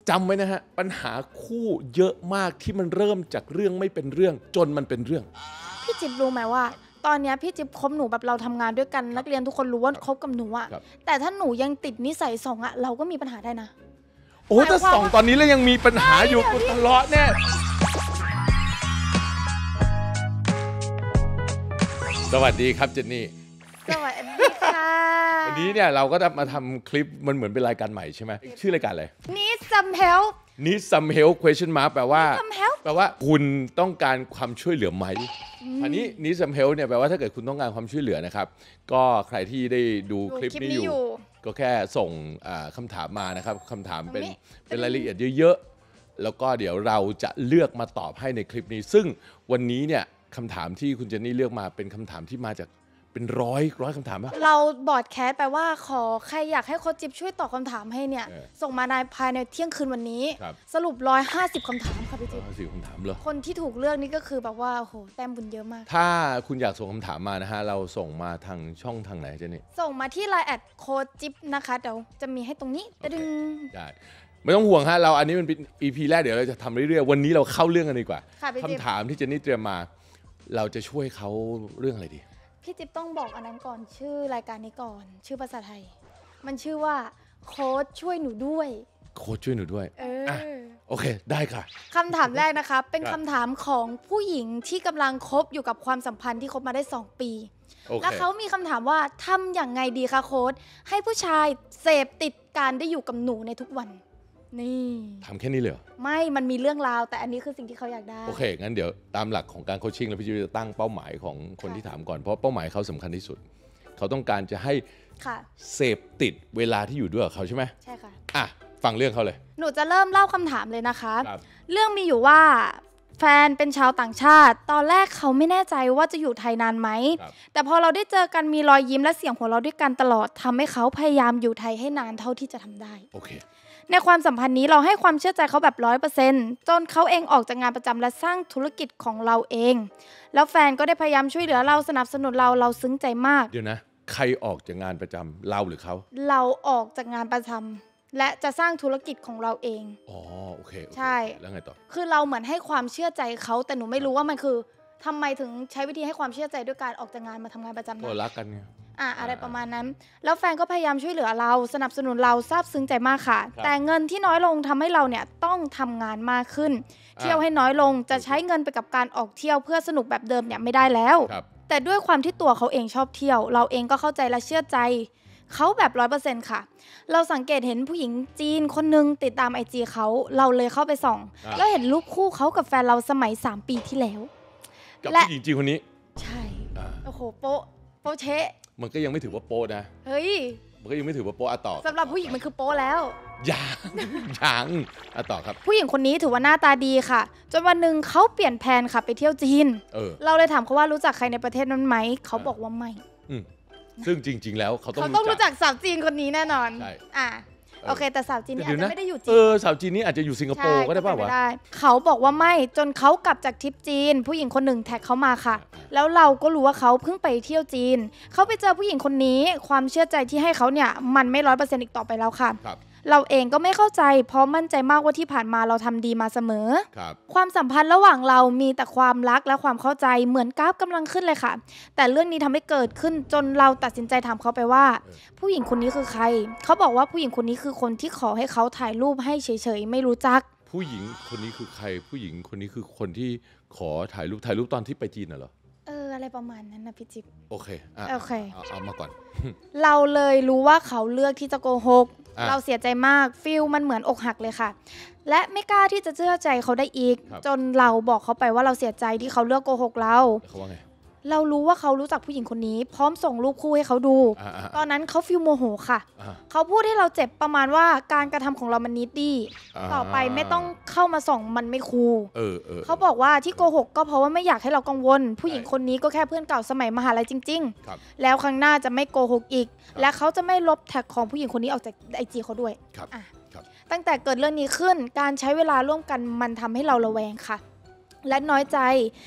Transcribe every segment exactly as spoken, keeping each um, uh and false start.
จำไว้นะฮะปัญหาคู่เยอะมากที่มันเริ่มจากเรื่องไม่เป็นเรื่องจนมันเป็นเรื่องพี่จิ๊บรู้ไหมว่าตอนนี้พี่จิ๊บคบหนูแบบเราทำงานด้วยกันนักเรียนทุกคนรู้ว่าคบกับหนูอะแต่ถ้าหนูยังติดนิสัยสองอะเราก็มีปัญหาได้นะโอ้ถ้าสองตอนนี้แล้วยังมีปัญหาอยู่กูทะเลาะแน่สวัสดีครับเจนนี่สวัสดีค่ะวันนี้เนี่ยเราก็จะมาทำคลิปมันเหมือนเป็นรายการใหม่ใช่ไหมชื่อรายการอะไร Need some help Need some help question mark แปลว่าแปลว่าคุณต้องการความช่วยเหลือไหมอันนี้ Need some help เนี่ยแปลว่าถ้าเกิดคุณต้องการความช่วยเหลือนะครับก็ใครที่ได้ดูคลิปนี้อยู่ก็แค่ส่งคำถามมานะครับคำถามเป็นเป็นรายละเอียดเยอะๆแล้วก็เดี๋ยวเราจะเลือกมาตอบให้ในคลิปนี้ซึ่งวันนี้เนี่ยคำถามที่คุณเจนนี่เลือกมาเป็นคำถามที่มาจากเป็นร้อยร้อยคำถามป่ะเราบอดแคสต์ไปว่าขอใครอยากให้โค้ชจิ๊บช่วยตอบคำถามให้เนี่ยส่งมาในภายในเที่ยงคืนวันนี้สรุปร้อยห้าสิบคำถามค่ะพี่จิ๊บร้อยห้าสิบคำถามเหรอคนที่ถูกเลือกนี่ก็คือแบบว่าโอ้โหแต้มบุญเยอะมากถ้าคุณอยากส่งคำถามมานะฮะเราส่งมาทางช่องทางไหนเจนนี่ส่งมาที่ ไลน์ แอทโค้ชจิ๊บนะคะเดี๋ยวจะมีให้ตรงนี้ดึงได้ไม่ต้องห่วงฮะเราอันนี้มันเป็น อี พี แรกเดี๋ยวเราจะทำเรื่อยๆวันนี้เราเข้าเรื่องกันดีกว่าคำถามที่เจนนี่เตรียมมาเราจะช่วยเขาเรื่องอะไรดีพี่จิ๊บต้องบอกอันนั้นก่อนชื่อรายการนี้ก่อนชื่อภาษาไทยมันชื่อว่าโค้ชช่วยหนูด้วยโค้ชช่วยหนูด้วยเออโอเคได้ค่ะคำถามแรกนะคะเป็นคำถามของผู้หญิงที่กำลังคบอยู่กับความสัมพันธ์ที่คบมาได้สองปีแล้วเขามีคำถามว่าทำอย่างไงดีคะโค้ชให้ผู้ชายเสพติดการได้อยู่กับหนูในทุกวันนี่ทำแค่นี้เลยเหรอไม่มันมีเรื่องราวแต่อันนี้คือสิ่งที่เขาอยากได้โอเคงั้นเดี๋ยวตามหลักของการโคชชิ่งแล้วพี่จะตั้งเป้าหมายของคนที่ถามก่อนเพราะเป้าหมายเขาสำคัญที่สุดเขาต้องการจะให้เสพติดเวลาที่อยู่ด้วยกับเขาใช่ไหมใช่ค่ะอ่ะฟังเรื่องเขาเลยหนูจะเริ่มเล่าคำถามเลยนะคะเรื่องมีอยู่ว่าแฟนเป็นชาวต่างชาติตอนแรกเขาไม่แน่ใจว่าจะอยู่ไทยนานไหมแต่พอเราได้เจอกันมีรอยยิ้มและเสียงหัวเราะด้วยกันตลอดทำให้เขาพยายามอยู่ไทยให้นานเท่าที่จะทำได้โอเคในความสัมพันธ์นี้เราให้ความเชื่อใจเขาแบบร้อยเปอร์เซ็นต์จนเขาเองออกจากงานประจำและสร้างธุรกิจของเราเองแล้วแฟนก็ได้พยายามช่วยเหลือเราสนับสนุนเราเราซึ้งใจมากเดี๋ยวนะใครออกจากงานประจำเราหรือเขาเราออกจากงานประจำและจะสร้างธุรกิจของเราเองอ๋อโอเคใช่แล้วไงต่อคือเราเหมือนให้ความเชื่อใจเขาแต่หนูไม่รู้ว่ามันคือทำไมถึงใช้วิธีให้ความเชื่อใจด้วยการออกจากงานมาทำงานประจำก็รักกันไงอ่ะอะไรประมาณนั้นแล้วแฟนก็พยายามช่วยเหลือเราสนับสนุนเราซาบซึ้งใจมากค่ะแต่เงินที่น้อยลงทำให้เราเนี่ยต้องทำงานมากขึ้นเที่ยวให้น้อยลงจะใช้เงินไปกับการออกเที่ยวเพื่อสนุกแบบเดิมเนี่ยไม่ได้แล้วแต่ด้วยความที่ตัวเขาเองชอบเที่ยวเราเองก็เข้าใจและเชื่อใจเขาแบบ ร้อยเปอร์เซ็นต์ ค่ะเราสังเกตเห็นผู้หญิงจีนคนนึงติดตาม ไอ จี เขาเราเลยเข้าไปส่องแล้วเห็นรูปคู่เขากับแฟนเราสมัยสามปีที่แล้วกับผู้หญิงจีนคนนี้ใช่โอ้โหโป๊ะโป๊ะเชะมันก็ยังไม่ถือว่าโป๊ะนะเฮ้ยมันก็ยังไม่ถือว่าโป๊ะอะต่อสำหรับผู้หญิงมันคือโป๊ะแล้วยังยังอะต่อครับผู้หญิงคนนี้ถือว่าหน้าตาดีค่ะจนวันหนึ่งเขาเปลี่ยนแผนค่ะไปเที่ยวจีนเออเราเลยถามเขาว่ารู้จักใครในประเทศนั้นไหมเขาบอกว่าไม่ซึ่งจริงๆแล้วเขาต้องเขาต้องรู้จักสาวจีนคนนี้แน่นอนใช่อ่ะโอเคแต่สาวจีนนี่อาจจะไม่ได้อยู่จีนเออสาวจีนนี่อาจจะอยู่สิงคโปร์ก็ได้ป่าววะเขาบอกว่าไม่จนเขากลับจากทริปจีนผู้หญิงคนหนึ่งแท็กเขามาค่ะแล้วเราก็รู้ว่าเขาเพิ่งไปเที่ยวจีนเขาไปเจอผู้หญิงคนนี้ความเชื่อใจที่ให้เขาเนี่ยมันไม่ร้อยเปอร์เซ็นต์อีกต่อไปแล้วค่ะเราเองก็ไม่เข้าใจเพราะมั่นใจมากว่าที่ผ่านมาเราทำดีมาเสมอความสัมพันธ์ระหว่างเรามีแต่ความรักและความเข้าใจเหมือนกราฟกำลังขึ้นเลยค่ะแต่เรื่องนี้ทำให้เกิดขึ้นจนเราตัดสินใจถามเขาไปว่าผู้หญิงคนนี้คือใครเขาบอกว่าผู้หญิงคนนี้คือคนที่ขอให้เขาถ่ายรูปให้เฉยๆไม่รู้จักผู้หญิงคนนี้คือใครผู้หญิงคนนี้คือคนที่ขอถ่ายรูปถ่ายรูปตอนที่ไปจีนน่ะเหรอเอออะไรประมาณนั้นนะพี่จิ๊บโอเคอ่ะโอเคเอามาก่อนเราเลยรู้ว่าเขาเลือกที่จะโกหกเราเสียใจมากฟิลมันเหมือนอกหักเลยค่ะและไม่กล้าที่จะเชื่อใจเขาได้อีกจนเราบอกเขาไปว่าเราเสียใจที่เขาเลือกโกหกเราเขาว่าไงเรารู้ว่าเขารู้จักผู้หญิงคนนี้พร้อมส่งรูปคู่ให้เขาดูตอนนั้นเขาฟิลโมโหค่ะเขาพูดให้เราเจ็บประมาณว่าการกระทำของเรามันนิดดี้ต่อไปไม่ต้องเข้ามาส่องมันไม่คูลเขาบอกว่าที่โกหกก็เพราะว่าไม่อยากให้เรากังวลผู้หญิงคนนี้ก็แค่เพื่อนเก่าสมัยมหาลัยจริงๆแล้วครั้งหน้าจะไม่โกหกอีกและเขาจะไม่ลบแท็กของผู้หญิงคนนี้ออกจากไอจีเขาด้วยตั้งแต่เกิดเรื่องนี้ขึ้นการใช้เวลาร่วมกันมันทำให้เราระแวงค่ะและน้อยใจ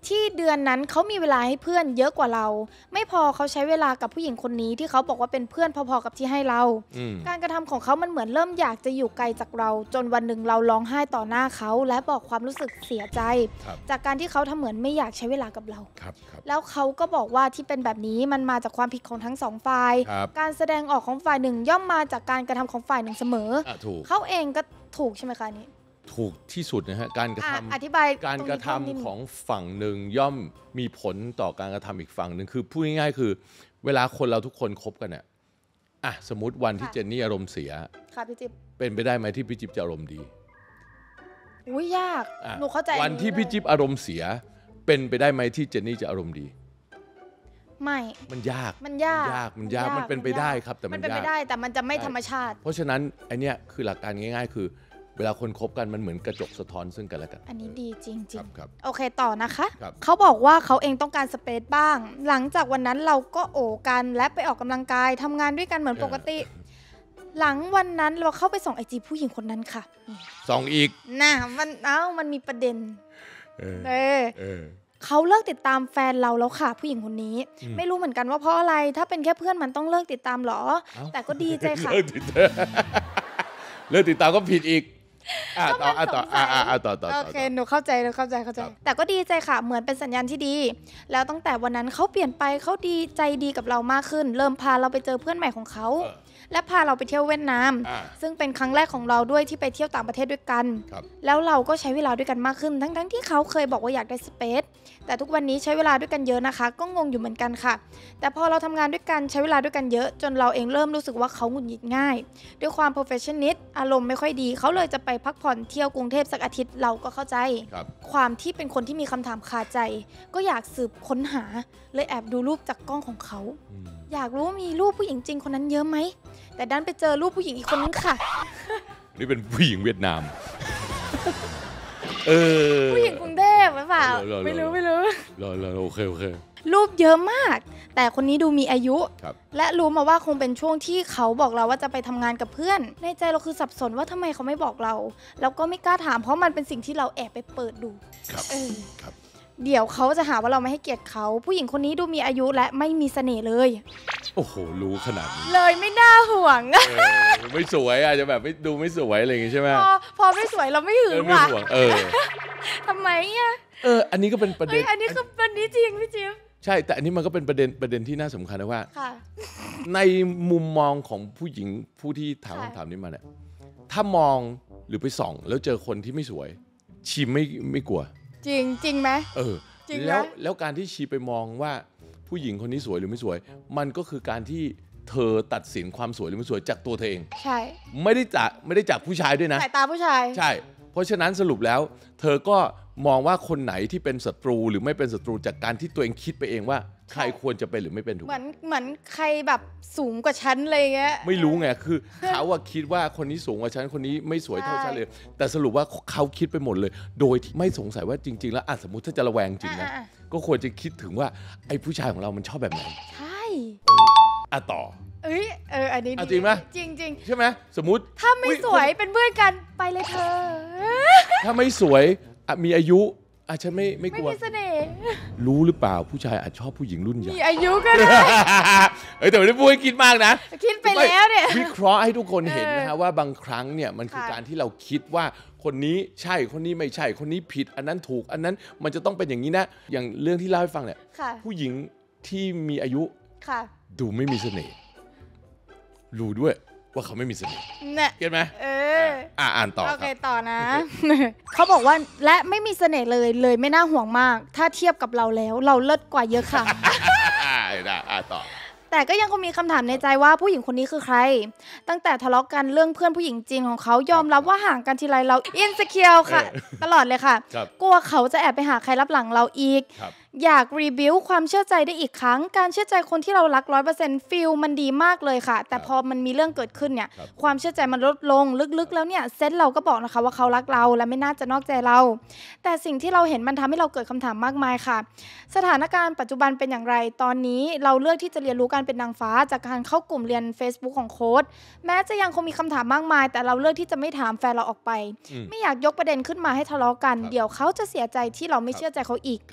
ที่เดือนนั้นเขามีเวลาให้เพื่อนเยอะกว่าเราไม่พอเขาใช้เวลากับผู้หญิงคนนี้ที่เขาบอกว่าเป็นเพื่อนพอๆกับที่ให้เราการกระทำของเขามันเหมือนเริ่มอยากจะอยู่ไกลจากเราจนวันหนึ่งเราร้องไห้ต่อหน้าเขาและบอกความรู้สึกเสียใจจากการที่เขาทำเหมือนไม่อยากใช้เวลากับเราแล้วเขาก็บอกว่าที่เป็นแบบนี้มันมาจากความผิดของทั้งสองฝ่ายการแสดงออกของฝ่ายหนึ่งย่อมมาจากการกระทำของฝ่ายหนึ่งเสมอเขาเองก็ถูกใช่ไหมคะนี่ถูกที่สุดนะฮะการกระทำอธิบายการกระทำของฝั่งหนึ่งย่อมมีผลต่อการกระทำอีกฝั่งหนึ่งคือพูดง่ายๆคือเวลาคนเราทุกคนคบกันเนี่ยอ่ะสมมติวันที่เจนนี่อารมณ์เสียค่ะพี่จิ๊บเป็นไปได้ไหมที่พี่จิ๊บจะอารมณ์ดีอุ้ยยากหนูเข้าใจวันที่พี่จิ๊บอารมณ์เสียเป็นไปได้ไหมที่เจนนี่จะอารมณ์ดีไม่มันยากมันยากยากมันยากมันเป็นไปได้ครับแต่มันเป็นไปได้แต่มันจะไม่ธรรมชาติเพราะฉะนั้นไอเนี้ยคือหลักการง่ายๆคือเวลาคนคบกันมันเหมือนกระจกสะท้อนซึ่งกันและกันอันนี้ดีจริงจริงโอเคต่อนะคะเขาบอกว่าเขาเองต้องการสเปซบ้างหลังจากวันนั้นเราก็โอบกันและไปออกกำลังกายทำงานด้วยกันเหมือนปกติหลังวันนั้นเราเข้าไปส่องไอจีผู้หญิงคนนั้นค่ะส่องอีกน่ะมันเอ้ามันมีประเด็นเออเขาเลิกติดตามแฟนเราแล้วค่ะผู้หญิงคนนี้ไม่รู้เหมือนกันว่าเพราะอะไรถ้าเป็นแค่เพื่อนมันต้องเลิกติดตามหรอแต่ก็ดีใจค่ะเลิกติดตามก็ผิดอีกอ่ะต่ออ่ะต่ออ่ะอ่ะต่อต่อโอเคหนูเข้าใจหนูเข้าใจเข้าใจแต่ก็ดีใจค่ะเหมือนเป็นสัญญาณที่ดีแล้วตั้งแต่วันนั้นเขาเปลี่ยนไปเขาดีใจดีกับเรามากขึ้นเริ่มพาเราไปเจอเพื่อนใหม่ของเขาและพาเราไปเที่ยวเวียดนามซึ่งเป็นครั้งแรกของเราด้วยที่ไปเที่ยวต่างประเทศด้วยกันแล้วเราก็ใช้เวลาด้วยกันมากขึ้นทั้งๆที่เขาเคยบอกว่าอยากได้สเปซแต่ทุกวันนี้ใช้เวลาด้วยกันเยอะนะคะก็งงอยู่เหมือนกันค่ะแต่พอเราทำงานด้วยกันใช้เวลาด้วยกันเยอะจนเราเองเริ่มรู้สึกว่าเขาหงุดหงิดง่ายด้วยความ perfectionist อารมณ์ไม่ค่อยดีเขาเลยจะไปพักผ่อนเที่ยวกรุงเทพสักอาทิตย์เราก็เข้าใจความที่เป็นคนที่มีคำถามคาใจก็อยากสืบค้นหาเลยแอบดูรูปจากกล้องของเขาอยากรู้ว่ามีรูปผู้หญิงจริงคนนั้นเยอะไหมแต่ดันไปเจอรูปผู้หญิงอีกคนนึงค่ะนี่เป็นผู้หญิงเวียดนามเออผู้หญิงกรุงเทพหรือเปล่าไม่รู้ไม่รู้รอรอโอเคโอเครูปเยอะมากแต่คนนี้ดูมีอายุและรู้มาว่าคงเป็นช่วงที่เขาบอกเราว่าจะไปทำงานกับเพื่อนในใจเราคือสับสนว่าทำไมเขาไม่บอกเราแล้วก็ไม่กล้าถามเพราะมันเป็นสิ่งที่เราแอบไปเปิดดูเออครับเดี๋ยวเขาจะหาว่าเราไม่ให้เกียรติเขาผู้หญิงคนนี้ดูมีอายุและไม่มีเสน่ห์เลยโอ้โหรู้ขนาดนี้เลยไม่น่าห่วงไม่สวยอาจจะแบบไม่ดูไม่สวยอะไรอย่างงี้ใช่ไหมพอพอไม่สวยเราไม่หึงว่ะเออทำไมอ่ะเอออันนี้ก็เป็นประเด็นอันนี้คือประเด็นจริงพี่จิ๊บใช่แต่อันนี้มันก็เป็นประเด็นประเด็นที่น่าสำคัญนะว่าในมุมมองของผู้หญิงผู้ที่ถามคำถามนี้มาเนี่ยถ้ามองหรือไปส่องแล้วเจอคนที่ไม่สวยชีไม่ไม่กลัวจริงจริงไหมเออแล้วแล้วการที่ชีไปมองว่าผู้หญิงคนนี้สวยหรือไม่สวยมันก็คือการที่เธอตัดสินความสวยหรือไม่สวยจากตัวเธอเองใช่ไม่ได้จากไม่ได้จากผู้ชายด้วยนะสายตาผู้ชายใช่เพราะฉะนั้นสรุปแล้วเธอก็มองว่าคนไหนที่เป็นศัตรูหรือไม่เป็นศัตรูจากการที่ตัวเองคิดไปเองว่าใครควรจะเป็นหรือไม่เป็นถูกเหมือนเหมือนใครแบบสูงกว่าฉันอะไรเงี้ยไม่รู้ไงคือเขาว่าคิดว่าคนนี้สูงกว่าฉันคนนี้ไม่สวยเท่าฉันเลยแต่สรุปว่าเขาคิดไปหมดเลยโดยที่ไม่สงสัยว่าจริงๆแล้วอ่ะสมมติถ้าจะระแวงจริงนะก็ควรจะคิดถึงว่าไอ้ผู้ชายของเรามันชอบแบบไหนใช่อ่ะต่อเอ้ยเอออันนี้จริงไหมจริงจริงใช่ไหมสมมติถ้าไม่สวยเป็นเพื่อนกันไปเลยเธอถ้าไม่สวยมีอายุอาจจะไม่ไม่กลัวไม่มีเสน่ห์รู้หรือเปล่าผู้ชายอาจชอบผู้หญิงรุ่นใหญ่มีอายุก็ได้เอ้ยแต่ไม่ได้พูดให้คิดมากนะคิดไปแล้วเนี่ยวิเคราะห์ให้ทุกคนเห็นนะฮะว่าบางครั้งเนี่ยมันคือการที่เราคิดว่าคนนี้ใช่คนนี้ไม่ใช่คนนี้ผิดอันนั้นถูกอันนั้นมันจะต้องเป็นอย่างนี้นะอย่างเรื่องที่เล่าให้ฟังเนี่ยผู้หญิงที่มีอายุดูไม่มีเสน่ห์รู้ด้วยว่าเขาไม่มีเสน่ห์เก็ทไหมเอออ่าอ่านต่อโอเคต่อนะ เขาบอกว่าและไม่มีเสน่ห์เลยเลยไม่น่าห่วงมากถ้าเทียบกับเราแล้วเราเลิศกว่าเยอะค่ะอ่าอ่าต่อแต่ก็ยังคงมีคำถามในใจว่าผู้หญิงคนนี้คือใครตั้งแต่ทะเลาะกันเรื่องเพื่อนผู้หญิงจีนของเขายอมรับว่าห่างกันทีไรเราอินสิเคียวค่ะตลอดเลยค่ะกลัวเขาจะแอบไปหาใครรับหลังเราอีกอยากรีบิวความเชื่อใจได้อีกครั้งการเชื่อใจคนที่เรารัก ร้อยเปอร์เซ็นต์ ฟีลมันดีมากเลยค่ะแต่พอมันมีเรื่องเกิดขึ้นเนี่ยความเชื่อใจมันลดลงลึกๆแล้วเนี่ยเซนส์เราก็บอกนะคะว่าเขารักเราและไม่น่าจะนอกใจเราแต่สิ่งที่เราเห็นมันทำให้เราเกิดคำถามมากมายค่ะสถานการณ์ปัจจุบันเป็นอย่างไรตอนนี้เราเลือกที่จะเรียนรู้การเป็นนางฟ้าจากการเข้ากลุ่มเรียน Facebook ของโค้ชแม้จะยังคงมีคำถามมากมายแต่เราเลือกที่จะไม่ถามแฟนเราออกไปไม่อยากยกประเด็นขึ้นมาให้ทะเลาะกันเดี๋ยวเขาจะเสียใจที่เราไม่เชื่อใจเขาอีก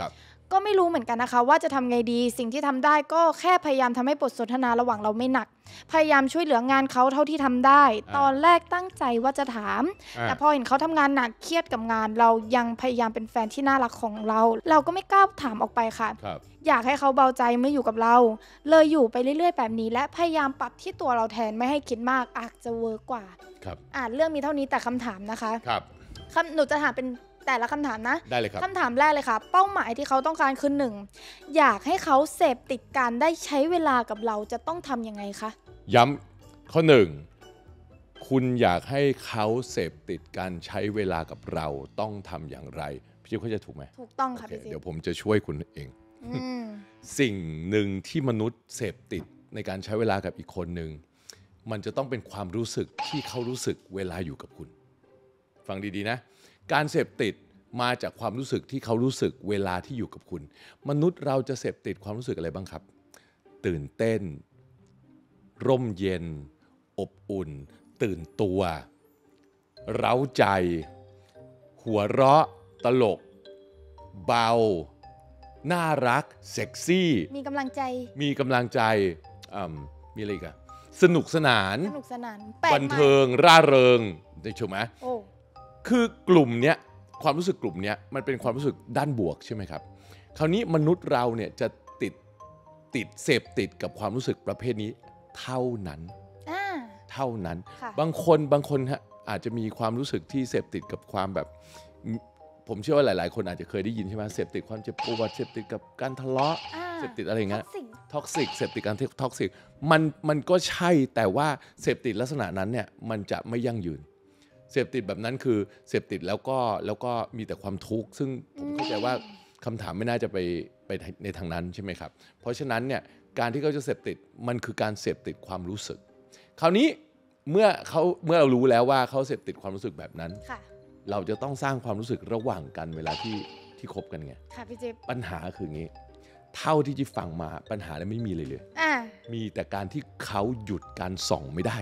ก็ไม่รู้เหมือนกันนะคะว่าจะทำไงดีสิ่งที่ทำได้ก็แค่พยายามทำให้บทสนทนาระหว่างเราไม่หนักพยายามช่วยเหลืองานเขาเท่าที่ทำได้ตอนแรกตั้งใจว่าจะถามแต่พอเห็นเขาทำงานหนักเครียดกับงานเรายังพยายามเป็นแฟนที่น่ารักของเราเราก็ไม่กล้าถามออกไปค่ะอยากให้เขาเบาใจเมื่ออยู่กับเราเลยอยู่ไปเรื่อยๆแบบนี้และพยายามปรับที่ตัวเราแทนไม่ให้คิดมากอาจจะเวิร์กกว่าอ่านเรื่องมีเท่านี้แต่คำถามนะคะครับหนูจะถามเป็นแต่ละคำถามนะได้เลยครับคำถามแรกเลยค่ะเป้าหมายที่เขาต้องการคือหนึ่งอยากให้เขาเสพติดการได้ใช้เวลากับเราจะต้องทำยังไงคะย้ำข้อหนึ่งคุณอยากให้เขาเสพติดการใช้เวลากับเราต้องทำอย่างไรพี่จิ๊บเขาจะถูกไหมถูกต้องค่ะพี่จิ๊บเดี๋ยวผมจะช่วยคุณเองสิ่งหนึ่งที่มนุษย์เสพติดในการใช้เวลากับอีกคนหนึ่งมันจะต้องเป็นความรู้สึกที่เขารู้สึกเวลาอยู่กับคุณฟังดีๆนะการเสพติดมาจากความรู้สึกที่เขารู้สึกเวลาที่อยู่กับคุณมนุษย์เราจะเสพติดความรู้สึกอะไรบ้างครับตื่นเต้นร่มเย็นอบอุ่นตื่นตัวเร้าใจหัวเราะตลกเบาน่ารักเซ็กซี่มีกำลังใจมีกำลังใจมีอะไรกันสนุกสนานสนุกสนานบันเทิงร่าเริงได้ถูกไหมคือกลุ่มเนี้ยความรู้สึกกลุ่มเนี้ยมันเป็นความรู้สึกด้านบวกใช่ไหมครับคราวนี้มนุษย์เราเนี่ยจะติดติดเสพติดกับความรู้สึกประเภทนี้เท่านั้นเท่านั้นบางคนบางคนฮะอาจจะมีความรู้สึกที่เสพติดกับความแบบผมเชื่อว่าหลายๆคนอาจจะเคยได้ยินใช่ไหมเสพติดความเจ็บปวดเสพติดกับการทะเลาะเสพติดอะไรเงี้ยท็อกซิกเสพติดการท็อกซิกมันมันก็ใช่แต่ว่าเสพติดลักษณะนั้นเนี่ยมันจะไม่ยั่งยืนเสพติดแบบนั้นคือเสพติดแล้วก็แล้วก็มีแต่ความทุกข์ซึ่งผมเข้าใจว่าคำถามไม่น่าจะไปไปในทางนั้นใช่ไหมครับเพราะฉะนั้นเนี่ยการที่เขาจะเสพติดมันคือการเสพติดความรู้สึกคราวนี้เมื่อเขาเมื่อเรารู้แล้วว่าเขาเสพติดความรู้สึกแบบนั้นเราจะต้องสร้างความรู้สึกระหว่างกันเวลาที่ที่คบกันไงค่ะพี่จิ๊บปัญหาคืองี้เท่าที่จิ๊บฟังมาปัญหาแล้วไม่มีเลยเลยมีแต่การที่เขาหยุดการส่องไม่ได้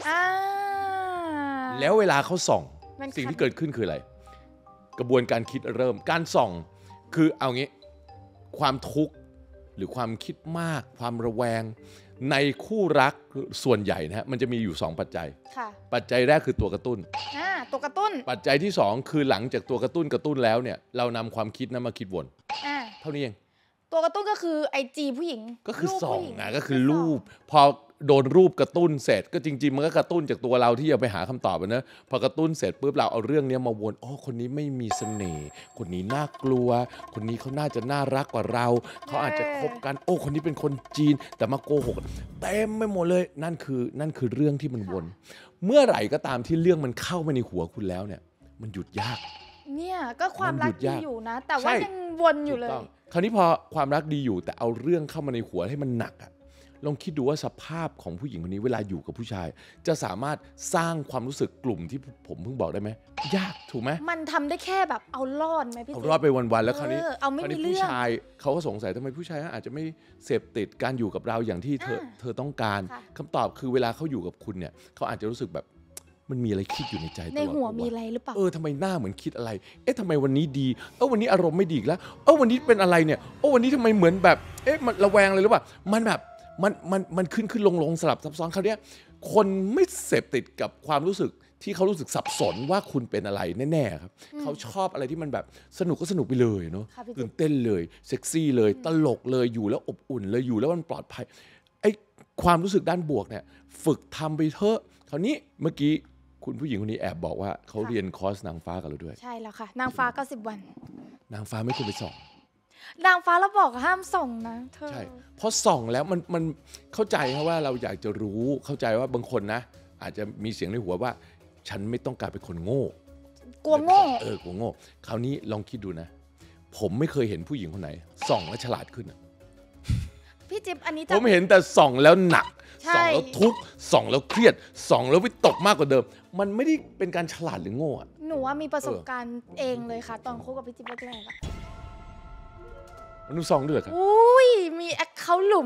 แล้วเวลาเขาส่องสิ่งที่เกิดขึ้นคืออะไรกระบวนการคิดเริ่มการส่องคือเอางี้ความทุกข์หรือความคิดมากความระแวงในคู่รักส่วนใหญ่นะฮะมันจะมีอยู่สองปัจจัยปัจจัยแรกคือตัวกระตุ้นตัวกระตุ้นปัจจัยที่สองคือหลังจากตัวกระตุ้นกระตุ้นแล้วเนี่ยเรานำความคิดนั้นมาคิดวนเท่านี้เองตัวกระตุ้นก็คือไอจีผู้หญิงก็คือส่องนะก็คือรูปพอโดนรูปกระตุ้นเสร็จก็จริงๆมันก็กระตุ้นจากตัวเราที่จะไปหาคำตอบนะพอกระตุ้นเสร็จปุ๊บเราเอาเรื่องนี้มาวนอ๋อคนนี้ไม่มีเสน่ห์คนนี้น่ากลัวคนนี้เขาน่าจะน่ารักกว่าเราเขาอาจจะคบกันโอ้คนนี้เป็นคนจีนแต่มาโกหกเต็มไปหมดเลยนั่นคือนั่นคือเรื่องที่มันวนเมื่อไหร่ก็ตามที่เรื่องมันเข้ามาในหัวคุณแล้วเนี่ยมันหยุดยากเนี่ยก็ความรักดีอยู่นะแต่ว่ายังวนอยู่เลยคราวนี้พอความรักดีอยู่แต่เอาเรื่องเข้ามาในหัวให้มันหนักอะลองคิดดูว่าสภาพของผู้หญิงคนนี้เวลาอยู่กับผู้ชายจะสามารถสร้างความรู้สึกกลุ่มที่ผมเพิ่งบอกได้ไหมยากถูกไหมมันทำได้แค่แบบเอารอดไหมพี่เอารอดไปวันๆแล้วคราวนี้เอาไม่มีเรื่องผู้ชายเขาก็สงสัยทำไมผู้ชายอาจจะไม่เสพติดการอยู่กับเราอย่างที่เธอเธอต้องการคำตอบคือเวลาเขาอยู่กับคุณเนี่ยเขาอาจจะรู้สึกแบบมันมีอะไรคิดอยู่ในใจตลอดในหัวมีอะไรหรือเปล่าเออทำไมหน้าเหมือนคิดอะไรเอ๊ะทำไมวันนี้ดีเออวันนี้อารมณ์ไม่ดีแล้วเออวันนี้เป็นอะไรเนี่ยโอ้วันนี้ทำไมเหมือนแบบเอ๊ะมันระแวงเลยหรือเปล่ามันแบบมันมันมันขึ้นขึ้นลงลงสลับซับซ้อนเขาเนี้ยคนไม่เสพติดกับความรู้สึกที่เขารู้สึกสับสนว่าคุณเป็นอะไรแน่ๆครับเขาชอบอะไรที่มันแบบสนุกก็สนุกไปเลยเนาะตื่นเต้นเลยเซ็กซี่เลยตลกเลยอยู่แล้วอบอุ่นเลยอยู่แล้วมันปลอดภัยไอ้ความรู้สึกด้านบวกเนี่ยฝึกทำไปเถอะคราวนี้เมื่อกี้คุณผู้หญิงคนนี้แอบบอกว่าเขาเรียนคอร์สนางฟ้ากันแล้วด้วยใช่แล้วค่ะนางฟ้าเก้าสิบวันนางฟ้าไม่ควรไปส่องนางฟ้าเราบอกห้ามส่องนะเธอใช่เพราะส่องแล้วมันมันเข้าใจครับว่าเราอยากจะรู้เข้าใจว่าบางคนนะอาจจะมีเสียงในหัวว่าฉันไม่ต้องการเป็นคนโง่กลัวโง่เออกลัวโง่คราวนี้ลองคิดดูนะผมไม่เคยเห็นผู้หญิงคนไหนส่องแล้วฉลาดขึ้นพี่จิ๊บอันนี้ผมเห็นแต่ส่องแล้วหนักส่องแล้วทุกข์ส่องแล้วเครียดส่องแล้ววิตกมากกว่าเดิมมันไม่ได้เป็นการฉลาดหรือโง่หนูว่ามีประสบการณ์เองเลยค่ะตอนคบกับพี่จิ๊บแรกๆอะมันดูส่องด้วยครับอุ้ยมีแอคเคาท์หลุม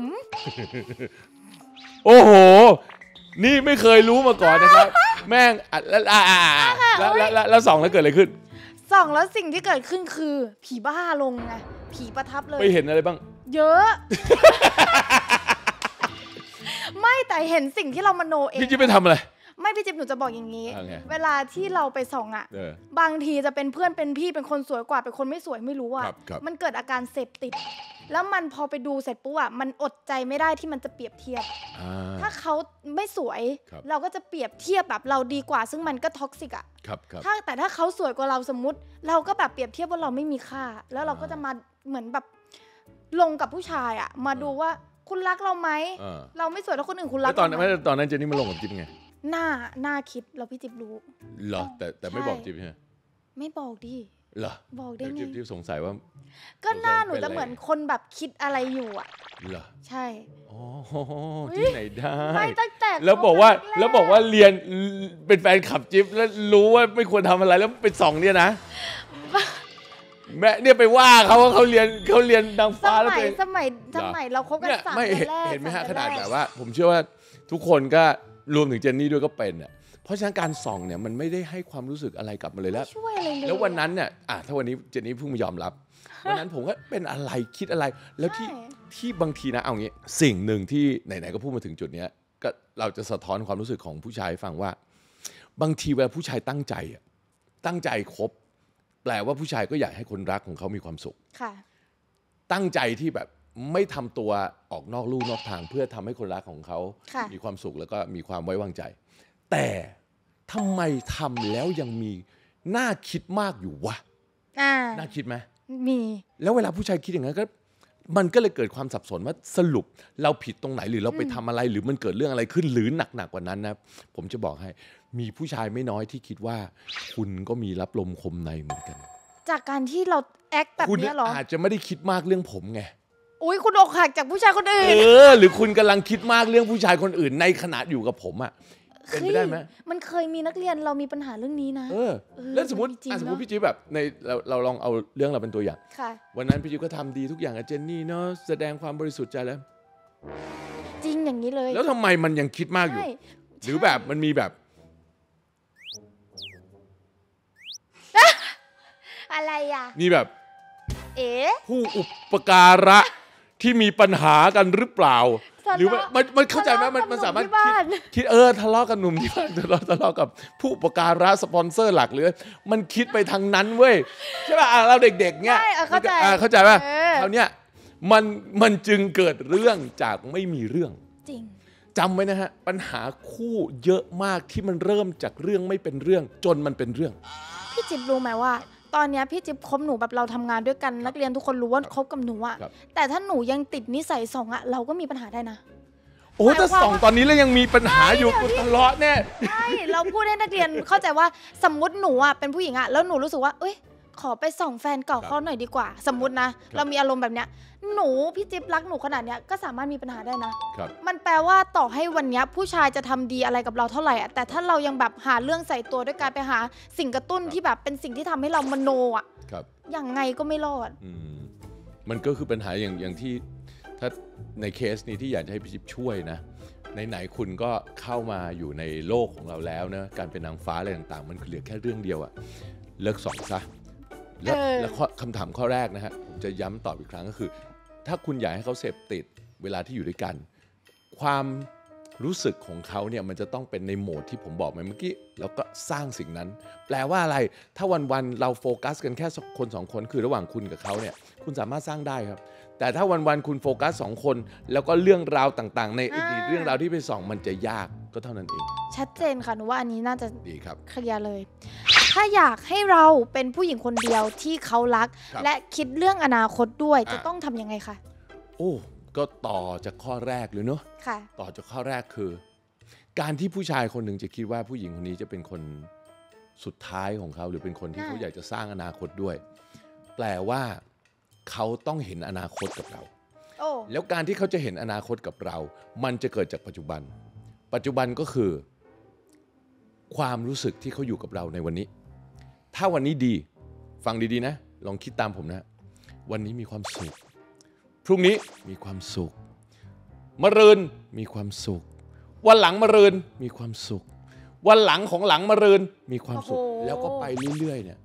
โอ้โหนี่ไม่เคยรู้มาก่อนนะครับแม่งแล้วแล้วแล้วส่องแล้วเกิดอะไรขึ้นส่องแล้วสิ่งที่เกิดขึ้นคือผีบ้าลงไงผีประทับเลยไปเห็นอะไรบ้างเยอะ ไม่แต่เห็นสิ่งที่เรามโนเองพี่จิ๊บไปทำอะไรไม่พี่จิ๊บหนูจะบอกอย่างนี้เวลาที่เราไปส่องอ่ะบางทีจะเป็นเพื่อนเป็นพี่เป็นคนสวยกว่าเป็นคนไม่สวยไม่รู้อ่ะมันเกิดอาการเสพติดแล้วมันพอไปดูเสร็จปุ๊บอ่ะมันอดใจไม่ได้ที่มันจะเปรียบเทียบถ้าเขาไม่สวยเราก็จะเปรียบเทียบแบบเราดีกว่าซึ่งมันก็ท็อกซิกอ่ะถ้าแต่ถ้าเขาสวยกว่าเราสมมุติเราก็แบบเปรียบเทียบว่าเราไม่มีค่าแล้วเราก็จะมาเหมือนแบบลงกับผู้ชายอ่ะมาดูว่าคุณรักเราไหมเราไม่สวยแล้วคนอื่นคุณรักตอนนั้นตอนนั้นเจนนี่มาลงกับจิ๊บไงหน้าหน้าคิดแล้วพี่จิ๊บรู้เหรอแต่แต่ไม่บอกจิ๊บใช่ไหมไม่บอกดิเหรอบอกได้ไงจิ๊บสงสัยว่าก็หน้าหนูจะเหมือนคนแบบคิดอะไรอยู่อ่ะเหรอใช่อ๋อที่ไหนได้ไม่ตั้งแต่แล้วบอกว่าแล้วบอกว่าเรียนเป็นแฟนขับจิ๊บแล้วรู้ว่าไม่ควรทำอะไรแล้วไปส่องเนี่ยนะแม่เนี่ยไปว่าเขาว่าเขาเรียนเขาเรียนนางฟ้าแล้วเป็นสมัยสมัยเราคบกันสามเดือนแรกเห็นไหมฮะขนาดแบบว่าผมเชื่อว่าทุกคนก็รวมถึงเจนนี่ด้วยก็เป็นอ่ะเพราะฉะนั้นการส่องเนี่ยมันไม่ได้ให้ความรู้สึกอะไรกลับมาเลยแล้วช่วยอะไรเลยแล้ววันนั้นเนี่ยอ่ะถ้าวันนี้เจนนี่เพิ่งมายอมรับวันนั้นผมก็เป็นอะไรคิดอะไรแล้วที่ที่บางทีนะเอางี้สิ่งหนึ่งที่ไหนๆก็พูดมาถึงจุดเนี้ยก็เราจะสะท้อนความรู้สึกของผู้ชายฟังว่าบางทีเวลาผู้ชายตั้งใจอ่ะตั้งใจคบแปลว่าผู้ชายก็อยากให้คนรักของเขามีความสุขค่ะตั้งใจที่แบบไม่ทำตัวออกนอกลู่นอกทางเพื่อทำให้คนรักของเขามีความสุขแล้วก็มีความไว้วางใจแต่ทำไมทำแล้วยังมีน่าคิดมากอยู่วะน่าคิดไหมมีแล้วเวลาผู้ชายคิดอย่างนั้นก็มันก็เลยเกิดความสับสนว่าสรุปเราผิดตรงไหนหรือเราไปทำอะไรหรือมันเกิดเรื่องอะไรขึ้นหรือหนักๆกว่านั้นนะผมจะบอกให้มีผู้ชายไม่น้อยที่คิดว่าคุณก็มีรับลมคมในเหมือนกันจากการที่เราแอคแบบนี้หรอคุณอาจจะไม่ได้คิดมากเรื่องผมไงอุ้ยคุณอกหักจากผู้ชายคนอื่นเออหรือคุณกำลังคิดมากเรื่องผู้ชายคนอื่นในขณะอยู่กับผมอ่ะเป็นไปได้ไหมมันเคยมีนักเรียนเรามีปัญหาเรื่องนี้นะเออแล้วสมมติสมมติพี่จิ๊บแบบในเราเราลองเอาเรื่องเราเป็นตัวอย่างวันนั้นพี่จิ๊บก็ทำดีทุกอย่างกับเจนนี่เนาะแสดงความบริสุทธิ์ใจแล้วจริงอย่างนี้เลยแล้วทำไมมันยังคิดมากอยู่หรือแบบมันมีแบบอะไรอ่ะนี่แบบเอ๋ผู้อุปการะที่มีปัญหากันหรือเปล่าหรือมันมันเข้าใจไหมมันมันสามารถคิดคิดเออทะเลาะกับหนุ่มที่บ้านทะเลาะทะเลาะกับผู้อุปการะสปอนเซอร์หลักหรือมันคิดไปทางนั้นเว้ยใช่ป่ะเราเด็กๆเงี้ยเข้าใจเข้าใจป่ะคราวเนี้ยมันมันจึงเกิดเรื่องจากไม่มีเรื่องจริงจำไว้นะฮะปัญหาคู่เยอะมากที่มันเริ่มจากเรื่องไม่เป็นเรื่องจนมันเป็นเรื่องพี่จิ๊บรู้ไหมว่าตอนนี้พี่จิ๊บคบหนูแบบเราทำงานด้วยกันนักเรียนทุกคนรู้ว่าคบกับหนูอะแต่ถ้าหนูยังติดนิสัยส่องอะเราก็มีปัญหาได้นะโอ้ถ้าส่องตอนนี้แล้วยังมีปัญหาอยู่กูทะเลาะแน่ใช่เราพูดให้นักเรียนเข้าใจว่าสมมติหนูอะเป็นผู้หญิงอะแล้วหนูรู้สึกว่าเอ้ยขอไปส่องแฟนเก่าเขาหน่อยดีกว่าสมมตินะเรามีอารมณ์แบบเนี้ยหนูพี่จิ๊บรักหนูขนาดเนี้ยก็สามารถมีปัญหาได้นะมันแปลว่าต่อให้วันนี้ผู้ชายจะทำดีอะไรกับเราเท่าไหร่อะแต่ถ้าเรายังแบบหาเรื่องใส่ตัวด้วยการไปหาสิ่งกระตุ้นที่แบบเป็นสิ่งที่ทำให้เรามโนอะยังไงก็ไม่รอดมันก็คือปัญหาอย่างอย่างที่ถ้าในเคสนี้ที่อยากจะให้พี่จิ๊บช่วยนะไหนๆคุณก็เข้ามาอยู่ในโลกของเราแล้วนะการเป็นนางฟ้าอะไรต่างๆมันเหลือแค่เรื่องเดียวอะเลิกส่องซะแล้วแล้วคำถามข้อแรกนะฮะผมจะย้ำตอบอีกครั้งก็คือถ้าคุณอยากให้เขาเสพติดเวลาที่อยู่ด้วยกันความรู้สึกของเขาเนี่ยมันจะต้องเป็นในโหมดที่ผมบอกไปเมื่อกี้แล้วก็สร้างสิ่งนั้นแปลว่าอะไรถ้าวันๆเราโฟกัสกันแค่คนสองคนคือระหว่างคุณกับเขาเนี่ยคุณสามารถสร้างได้ครับแต่ถ้าวันๆคุณโฟกัสสองคนแล้วก็เรื่องราวต่างๆในอดีตเรื่องราวที่ไปส่องมันจะยากก็เท่านั้นเองชัดเจนค่ะหนูว่าอันนี้น่าจะดีครับเคลียร์เลยถ้าอยากให้เราเป็นผู้หญิงคนเดียวที่เขารักและคิดเรื่องอนาคตด้วยจะต้องทำยังไงคะโอ้ก็ต่อจากข้อแรกเลยเนาะต่อจากข้อแรกคือการที่ผู้ชายคนหนึ่งจะคิดว่าผู้หญิงคนนี้จะเป็นคนสุดท้ายของเขาหรือเป็นคนที่เขาอยากจะสร้างอนาคตด้วยแปลว่าเขาต้องเห็นอนาคตกับเราแล้วการที่เขาจะเห็นอนาคตกับเรามันจะเกิดจากปัจจุบันปัจจุบันก็คือความรู้สึกที่เขาอยู่กับเราในวันนี้ถ้าวันนี้ดีฟังดีๆนะลองคิดตามผมนะวันนี้มีความสุขพรุ่งนี้มีความสุขมะรืนมีความสุขวันหลังมะรืนมีความสุขวันหลังของหลังมะรืนมีความสุขแล้วก็ไปเรื่อยๆเนี่ย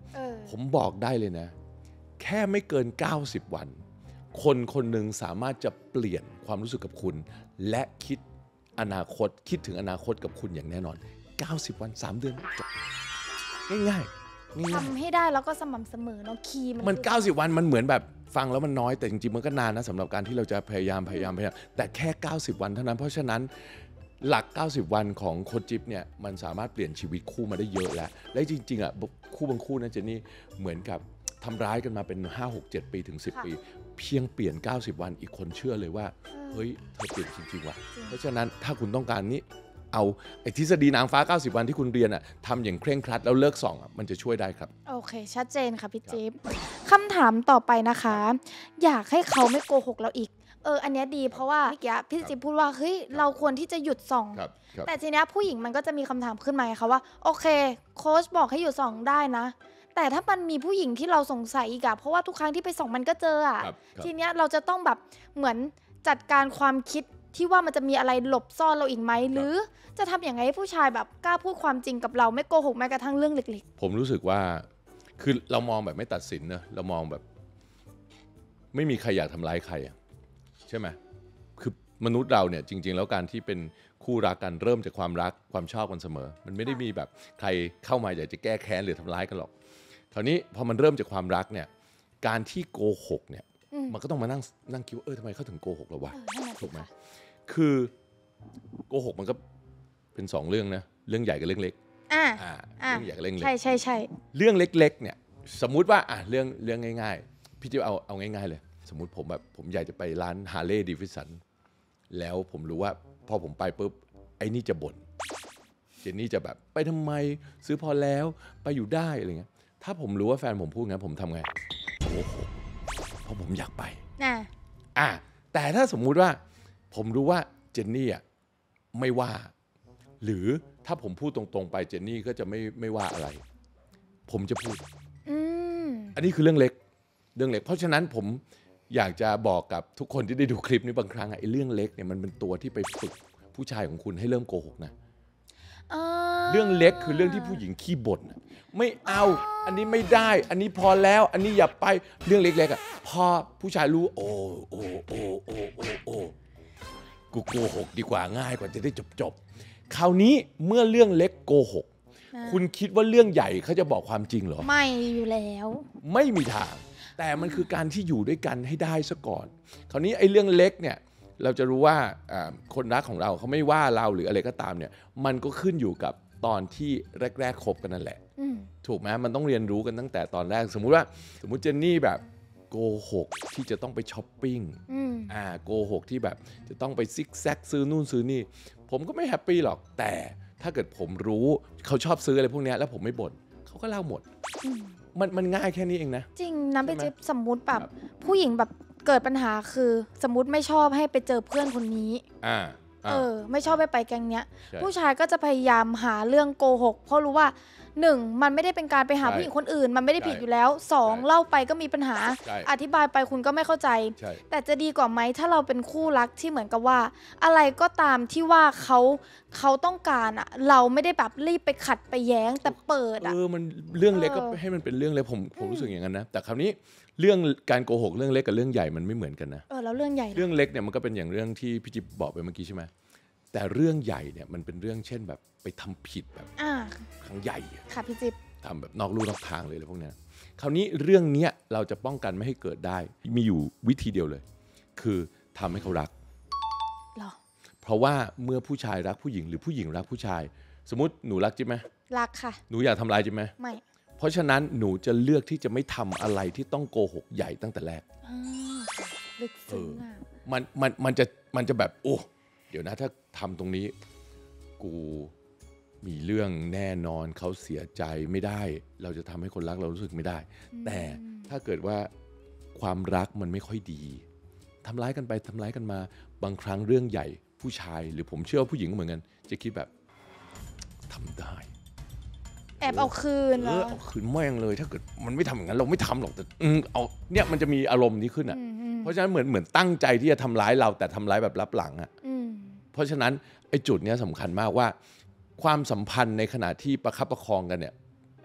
ผมบอกได้เลยนะแค่ไม่เกินเก้าสิบวันคนคนหนึ่งสามารถจะเปลี่ยนความรู้สึกกับคุณและคิดอนาคตคิดถึงอนาคตกับคุณอย่างแน่นอนเก้าสิบวันสามเดือนจบง่ายๆทำให้ได้แล้วก็สม่ำเสมอเนาะคีย์มันเก้าสิบวันมันเหมือนแบบฟังแล้วมันน้อยแต่จริงๆมันก็นานนะสำหรับการที่เราจะพยายามพยายามพยายามแต่แค่เก้าสิบวันเท่านั้นเพราะฉะนั้นหลักเก้าสิบวันของโค้ชจิ๊บเนี่ยมันสามารถเปลี่ยนชีวิตคู่มาได้เยอะแล้วและจริงๆอ่ะคู่บางคู่นะเจนนี่เหมือนกับทำร้ายกันมาเป็นห้า หก เจ็ดปีถึงสิบปีเพียงเปลี่ยนเก้าสิบวันอีกคนเชื่อเลยว่าเฮ้ยเธอเปลี่ยนจริงๆว่ะเพราะฉะนั้นถ้าคุณต้องการนี้เอาไอ้ทฤษฎีนางฟ้าเก้าสิบวันที่คุณเรียนอ่ะทำอย่างเคร่งครัดแล้วเลิกส่องอ่ะมันจะช่วยได้ครับโอเคชัดเจนค่ะพี่จิ๊บคำถามต่อไปนะคะอยากให้เขาไม่โกหกเราอีกเอออันนี้ดีเพราะว่าเมื่อกี้พี่จิ๊บพูดว่าเฮ้ยเราควรที่จะหยุดส่องแต่ทีนี้ผู้หญิงมันก็จะมีคำถามขึ้นมาค่ะว่าโอเคโค้ชบอกให้หยุดส่องได้นะแต่ถ้ามันมีผู้หญิงที่เราสงสัยอีกอะเพราะว่าทุกครั้งที่ไปส่องมันก็เจออะทีเนี้ยเราจะต้องแบบเหมือนจัดการความคิดที่ว่ามันจะมีอะไรหลบซ่อนเราอีกไหมหรือจะทำอย่างไรให้ผู้ชายแบบกล้าพูดความจริงกับเราไม่โกหกแม้กระทั่งเรื่องเล็กๆผมรู้สึกว่าคือเรามองแบบไม่ตัดสินนะเรามองแบบไม่มีใครอยากทำร้ายใครอะใช่ไหมคือมนุษย์เราเนี่ยจริงๆแล้วการที่เป็นคู่รักกันเริ่มจากความรักความชอบกันเสมอมันไม่ได้มีแบบใครเข้ามาอยากจะแก้แค้นหรือทำร้ายกันหรอกคราวนี้พอมันเริ่มจากความรักเนี่ยการที่โกหกเนี่ยมันก็ต้องมานั่งนั่งคิดว่าเออทำไมเขาถึงโกหกเราวะถูกไหมคือโกหกมันก็เป็นสองเรื่องนะเรื่องใหญ่กับเรื่องเล็กอ่าเรื่องใหญ่กับเรื่องเล็กใช่ใช่ใช่เรื่องเล็กๆเนี่ยสมมุติว่าอ่ะเรื่องเรื่องง่ายๆพี่จะเอาเอาง่ายๆเลยสมมุติผมแบบผมอยากจะไปร้านฮาร์เลย์ดีฟิสันแล้วผมรู้ว่าพอผมไปปุ๊บไอ้นี่จะบ่นเจนนี่จะแบบไปทำไมซื้อพอแล้วไปอยู่ได้อะไรเงี้ยถ้าผมรู้ว่าแฟนผมพูดงั้นผมทำไงโอ้โหเพราะผมอยากไปอ่าอ่ะแต่ถ้าสมมุติว่าผมรู้ว่าเจนนี่อ่ะไม่ว่าหรือถ้าผมพูดตรงๆไปเจนนี่ก็จะไม่ไม่ว่าอะไรผมจะพูดอืมอันนี้คือเรื่องเล็กเรื่องเล็กเพราะฉะนั้นผมอยากจะบอกกับทุกคนที่ได้ดูคลิปนี้บางครั้งไอ้เรื่องเล็กเนี่ยมันเป็นตัวที่ไปฝึกผู้ชายของคุณให้เริ่มโกหกนะเรื่องเล็กคือเรื่องที่ผู้หญิงขี้บ่นไม่เอาอันนี้ไม่ได้อันนี้พอแล้วอันนี้อย่าไปเรื่องเล็กๆอ่ะพอผู้ชายรู้โอ้โอ้โอ้โอ้โอ้โอ้กูโกหกดีกว่าง่ายกว่าจะได้จบๆคราวนี้เมื่อเรื่องเล็กโกหกคุณคิดว่าเรื่องใหญ่เขาจะบอกความจริงเหรอไม่อยู่แล้วไม่มีทางแต่มันคือการที่อยู่ด้วยกันให้ได้ซะก่อนคราวนี้ไอ้เรื่องเล็กเนี่ยเราจะรู้ว่าคนรักของเราเขาไม่ว่าเราหรืออะไรก็ตามเนี่ยมันก็ขึ้นอยู่กับตอนที่แรกๆคบกันนั่นแหละถูกไหมมันต้องเรียนรู้กันตั้งแต่ตอนแรกสมมุติว่าสมมุติเจนนี่แบบโกหกที่จะต้องไปช้อปปิ้งอ่าโกหกที่แบบจะต้องไปซิกแซกซื้อนู่นซื้อนี่ผมก็ไม่แฮปปี้หรอกแต่ถ้าเกิดผมรู้เขาชอบซื้ออะไรพวกนี้แล้วผมไม่บ่นเขาก็เล่าหมดมันมันง่ายแค่นี้เองนะจริงนะพี่จิ๊บสมมุติแบบผู้หญิงแบบเกิดปัญหาคือสมมุติไม่ชอบให้ไปเจอเพื่อนคนนี้อ่าเออไม่ชอบไปไปแก๊งเนี้ยผู้ชายก็จะพยายามหาเรื่องโกหกเพราะรู้ว่าหนึ่งมันไม่ได้เป็นการไปหาผู้หญิงคนอื่นมันไม่ได้ผิดอยู่แล้วสองเล่าไปก็มีปัญหาอธิบายไปคุณก็ไม่เข้าใจแต่จะดีกว่าไหมถ้าเราเป็นคู่รักที่เหมือนกับว่าอะไรก็ตามที่ว่าเขาเขาต้องการอ่ะเราไม่ได้แบบรีบไปขัดไปแย้งแต่เปิดอ่ะเออมันเรื่องเล็กก็ให้มันเป็นเรื่องเล็กผมผมรู้สึกอย่างนั้นนะแต่คราวนี้เรื่องการโกหกเรื่องเล็กกับเรื่องใหญ่มันไม่เหมือนกันนะเออแล้วเรื่องใหญ่เรื่องเล็กเนี่ยมันก็เป็นอย่างเรื่องที่พี่จิ๊บบอกไปเมื่อกี้ใช่ไหมแต่เรื่องใหญ่เนี่ยมันเป็นเรื่องเช่นแบบไปทำผิดแบบครั้งใหญ่ค่ะพี่จิ๊บทำแบบนอกลู่นอกทางเลยอะไรพวกนี้คราวนี้เรื่องนี้เราจะป้องกันไม่ให้เกิดได้มีอยู่วิธีเดียวเลยคือทำให้เขารักหรอเพราะว่าเมื่อผู้ชายรักผู้หญิงหรือผู้หญิงรักผู้ชายสมมติหนูรักจิ๊บไหมรักค่ะหนูอยากทำลายจิ๊บไหมไม่เพราะฉะนั้นหนูจะเลือกที่จะไม่ทำอะไรที่ต้องโกหกใหญ่ตั้งแต่แรกลึกซึ้งอ่ะมันมันมันจะมันจะแบบโอ้เดี๋ยวนะถ้าทำตรงนี้กูมีเรื่องแน่นอนเขาเสียใจไม่ได้เราจะทำให้คนรักเรารู้สึกไม่ได้แต่ถ้าเกิดว่าความรักมันไม่ค่อยดีทำร้ายกันไปทำร้ายกันมาบางครั้งเรื่องใหญ่ผู้ชายหรือผมเชื่อว่าผู้หญิงก็เหมือนกันจะคิดแบบทำได้แอบเอาคืนเออเอาคืนแม่งเลยถ้าเกิดมันไม่ทำอย่างนั้นเราไม่ทำหรอกแต่เอาเนี่ยมันจะมีอารมณ์นี้ขึ้นอ่ะเพราะฉะนั้นเหมือนเหมือนตั้งใจที่จะทำร้ายเราแต่ทำร้ายแบบลับหลังอ่ะเพราะฉะนั้นไอ้จุดนี้สำคัญมากว่าความสัมพันธ์ในขณะที่ประคับประคองกันเนี่ย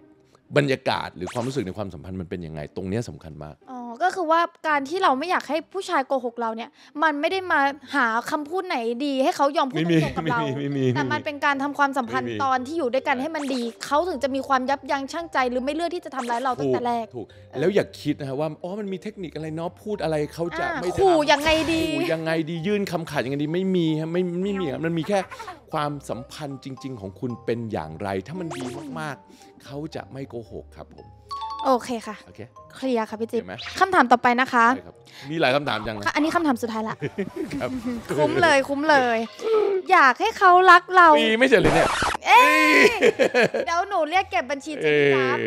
บรรยากาศหรือความรู้สึกในความสัมพันธ์มันเป็นยังไงตรงนี้สำคัญมากอ๋อก็คือว่าการที่เราไม่อยากให้ผู้ชายโกหกเราเนี่ยมันไม่ได้มาหาคำพูดไหนดีให้เขายอมพูดตรงๆกับเราแต่มันเป็นการทำความสัมพันธ์ตอนที่อยู่ด้วยกันให้มันดีเขาถึงจะมีความยับยั้งชั่งใจหรือไม่เลือกที่จะทำร้ายเราตั้งแต่แรกถูกแล้วอย่าคิดนะฮะว่าอ๋อมันมีเทคนิคอะไรเนาะพูดอะไรเขาจะไม่ขู่ยังไงดีขู่ยังไงดียื่นคำขาดยังไงดีไม่มีฮะไม่ไม่มีมันมีแค่ความสัมพันธ์จริงๆของคุณเป็นอย่างไรถ้ามันดีมากๆเขาจะไม่โกหกครับผมโอเคค่ะโอเคเคลียร์ค่ะพี่จิ๊บคำถามต่อไปนะคะมีหลายคำถามจังเลยอันนี้คำถามสุดท้ายละคุ้มเลยคุ้มเลยอยากให้เขารักเราปีไม่ใช่เลยเนี่ยเดี๋ยวหนูเรียกเก็บบัญชีจิ๊บครับ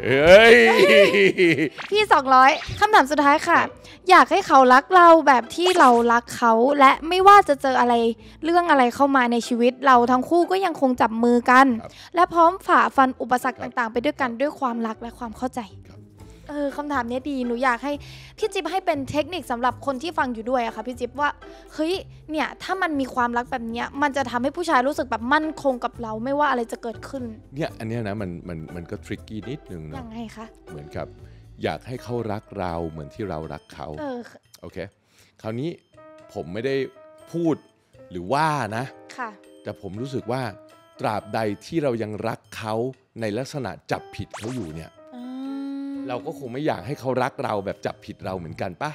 พี่สองร้อยคำถามสุดท้ายค่ะอยากให้เขารักเราแบบที่เรารักเขาและไม่ว่าจะเจออะไรเรื่องอะไรเข้ามาในชีวิตเราทั้งคู่ก็ยังคงจับมือกันและพร้อมฝ่าฟันอุปสรรคต่างๆไปด้วยกันด้วยความรักและความเข้าใจเออคำถามนี้ดีหนูอยากให้พี่จิ๊บให้เป็นเทคนิคสำหรับคนที่ฟังอยู่ด้วยอะค่ะพี่จิ๊บว่าเฮ้ยเนี่ยถ้ามันมีความรักแบบนี้มันจะทำให้ผู้ชายรู้สึกแบบมั่นคงกับเราไม่ว่าอะไรจะเกิดขึ้นเนี่ยอันนี้นะมันมันมันก็ทริกกี้นิดนึงเนาะยังไงคะเหมือนกับอยากให้เขารักเราเหมือนที่เรารักเขาเออโอเคคราวนี้ผมไม่ได้พูดหรือว่านะค่ะแต่ผมรู้สึกว่าตราบใดที่เรายังรักเขาในลักษณะจับผิดเขาอยู่เนี่ยเราก็คงไม่อยากให้เขารักเราแบบจับผิดเราเหมือนกันป่ะ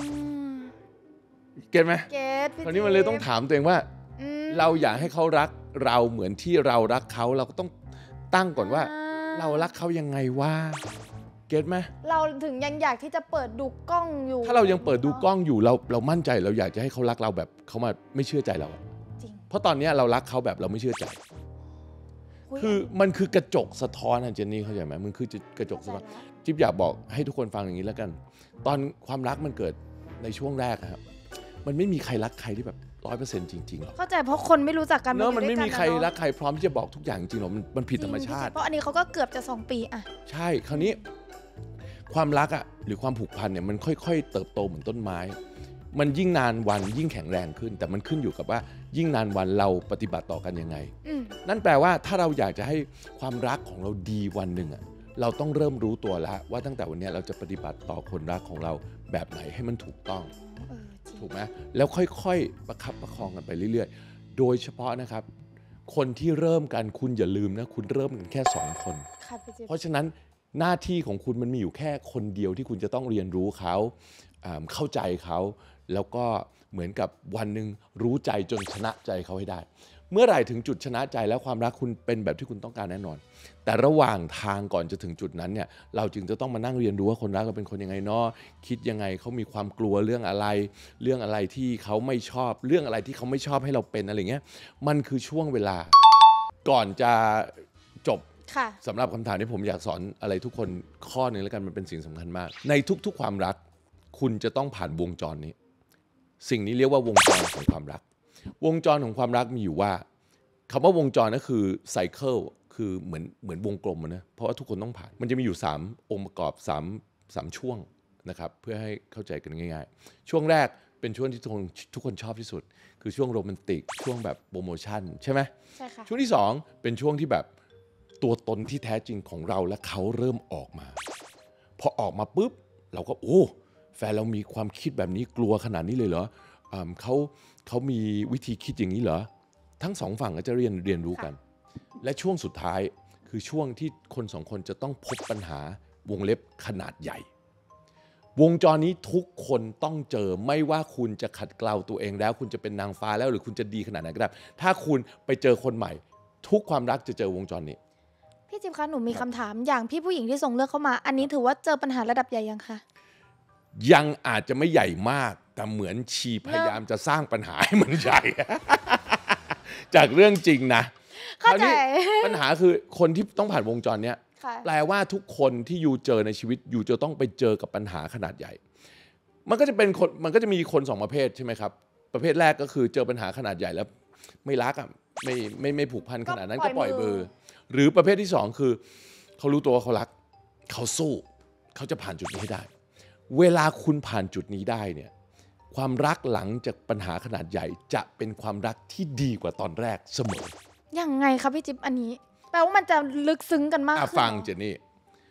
เก็ตไหมเก็ตตอนนี้มันเลยต้องถามตัวเองว่าเราอยากให้เขารักเราเหมือนที่เรารักเขาเราก็ต้องตั้งก่อนว่าเรารักเขายังไงวะเก็ตไหมเราถึงยังอยากที่จะเปิดดูกล้องอยู่ถ้าเรายังเปิดดูกล้องอยู่เราเรามั่นใจเราอยากจะให้เขารักเราแบบเขามาไม่เชื่อใจเราจริงเพราะตอนนี้เรารักเขาแบบเราไม่เชื่อใจคือมันคือกระจกสะท้อนนะเจนนี่เข้าใจไหมมันคือกระจกสะท้อนจิ๊บอยากบอกให้ทุกคนฟังอย่างนี้แล้วกันตอนความรักมันเกิดในช่วงแรกครับมันไม่มีใครรักใครที่แบบร้อยเปอร์เซ็นต์จริงๆหรอกเข้าใจเพราะคนไม่รู้จักกันเนอะมันไม่มีใครรักใครพร้อมที่จะบอกทุกอย่างจริงหรอกมันมันผิดธรรมชาติเพราะอันนี้เขาก็เกือบจะสองปีอะใช่คราวนี้ความรักอะหรือความผูกพันเนี่ยมันค่อยๆเติบโตเหมือนต้นไม้มันยิ่งนานวันยิ่งแข็งแรงขึ้นแต่มันขึ้นอยู่กับว่ายิ่งนานวันเราปฏิบัติต่อกันยังไงนั่นแปลว่าถ้าเราอยากจะให้ความรักของเราดีวันหนึ่งอะเราต้องเริ่มรู้ตัวแล้วว่าตั้งแต่วันนี้เราจะปฏิบัติต่อคนรักของเราแบบไหนให้มันถูกต้องถูกไหมแล้วค่อยๆประคับประคองกันไปเรื่อยๆโดยเฉพาะนะครับคนที่เริ่มกันคุณอย่าลืมนะคุณเริ่มกันแค่สองคนเพราะฉะนั้นหน้าที่ของคุณมันมีอยู่แค่คนเดียวที่คุณจะต้องเรียนรู้เขาเข้าใจเขาแล้วก็เหมือนกับวันหนึ่งรู้ใจจนชนะใจเขาให้ได้เมื่อไหร่ถึงจุดชนะใจแล้วความรักคุณเป็นแบบที่คุณต้องการแน่นอนแต่ระหว่างทางก่อนจะถึงจุดนั้นเนี่ยเราจึงจะต้องมานั่งเรียนรู้ว่าคนรักเราเป็นคนยังไงเนาะคิดยังไงเขามีความกลัวเรื่องอะไรเรื่องอะไรที่เขาไม่ชอบเรื่องอะไรที่เขาไม่ชอบให้เราเป็นอะไรเงี้ยมันคือช่วงเวลาก่อนจะจบสำหรับคำถามที่ผมอยากสอนอะไรทุกคนข้อหนึ่งแล้วกันมันเป็นสิ่งสำคัญมากในทุกๆความรักคุณจะต้องผ่านวงจรนี้สิ่งนี้เรียกว่าวงจรของความรักวงจรของความรักมีอยู่ว่าคำว่าวงจรก็คือไซเคิลคือเหมือนเหมือนวงกลมนะเพราะว่าทุกคนต้องผ่านมันจะมีอยู่สามองค์ประกอบสาม สามช่วงนะครับเพื่อให้เข้าใจกันง่ายๆช่วงแรกเป็นช่วงที่ทุกคนทุกคนชอบที่สุดคือช่วงโรแมนติกช่วงแบบโปรโมชั่นใช่ไหมใช่ค่ะช่วงที่สองเป็นช่วงที่แบบตัวตนที่แท้จริงของเราและเขาเริ่มออกมาพอออกมาปุ๊บเราก็โอ้แฟนเรามีความคิดแบบนี้กลัวขนาดนี้เลยเหรอเขาเขามีวิธีคิดอย่างนี้เหรอทั้งสองฝั่งก็จะเรียนเรียนรู้กันและช่วงสุดท้ายคือช่วงที่คนสองคนจะต้องพบปัญหาวงเล็บขนาดใหญ่วงจรนี้ทุกคนต้องเจอไม่ว่าคุณจะขัดเกลาตัวเองแล้วคุณจะเป็นนางฟ้าแล้วหรือคุณจะดีขนาดไหนก็ได้ถ้าคุณไปเจอคนใหม่ทุกความรักจะเจอวงจรนี้พี่จิ๊บคะหนูมีคำถามอย่างพี่ผู้หญิงที่ส่งเลือกเข้ามาอันนี้ถือว่าเจอปัญหาระดับใหญ่ยังคะยังอาจจะไม่ใหญ่มากแต่เหมือนชีพยายามจะสร้างปัญหาให้มันใหญ่ จากเรื่องจริงนะเข้าใจปัญหาคือคนที่ต้องผ่านวงจรเนี้ยแปลว่าทุกคนที่อยู่เจอในชีวิตอยู่จะต้องไปเจอกับปัญหาขนาดใหญ่มันก็จะเป็นคนมันก็จะมีคนสองประเภทใช่ไหมครับประเภทแรกก็คือเจอปัญหาขนาดใหญ่แล้วไม่รักอ่ะไม่ไม่ไม่ผูกพันขนาดนั้นก็ปล่อยเบอร์หรือประเภทที่สองคือเขารู้ตัวว่าเขารักเขาสู้เขาจะผ่านจุดนี้ให้ได้เวลาคุณผ่านจุดนี้ได้เนี่ยความรักหลังจากปัญหาขนาดใหญ่จะเป็นความรักที่ดีกว่าตอนแรกเสมอยังไงครับพี่จิ๊บอันนี้แปลว่ามันจะลึกซึ้งกันมากขึ้นฟังเจนนี่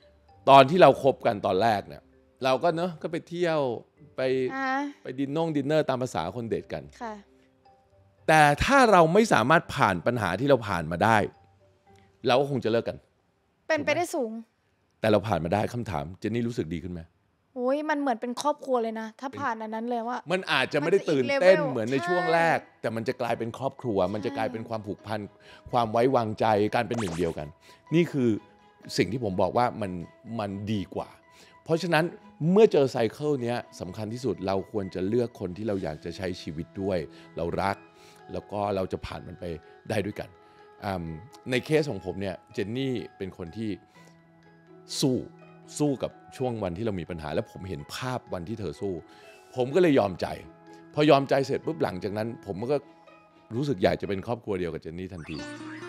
ตอนที่เราคบกันตอนแรกเนี่ยเราก็เนอะก็ไปเที่ยวไปไปดินนงดินเนอร์ตามภาษาคนเดทกันแต่ถ้าเราไม่สามารถผ่านปัญหาที่เราผ่านมาได้เราก็คงจะเลิกกันเป็นไปได้สูงแต่เราผ่านมาได้คำถามเจนนี่รู้สึกดีขึ้นไหมโอ้ยมันเหมือนเป็นครอบครัวเลยนะถ้าผ่านอันนั้นเลยว่ามันอาจจะไม่ได้ตื่นเต้นเหมือนในช่วงแรกแต่มันจะกลายเป็นครอบครัวมันจะกลายเป็นความผูกพันความไว้วางใจการเป็นหนึ่งเดียวกันนี่คือสิ่งที่ผมบอกว่ามันมันดีกว่าเพราะฉะนั้นเมื่อเจอไซเคิลนี้สำคัญที่สุดเราควรจะเลือกคนที่เราอยากจะใช้ชีวิตด้วยเรารักแล้วก็เราจะผ่านมันไปได้ด้วยกันในเคสของผมเนี่ยเจนนี่เป็นคนที่สู้สู้กับช่วงวันที่เรามีปัญหาและผมเห็นภาพวันที่เธอสู้ผมก็เลยยอมใจพอยอมใจเสร็จปุ๊บหลังจากนั้นผมก็รู้สึกอยากจะเป็นครอบครัวเดียวกับเจนนี่ทันที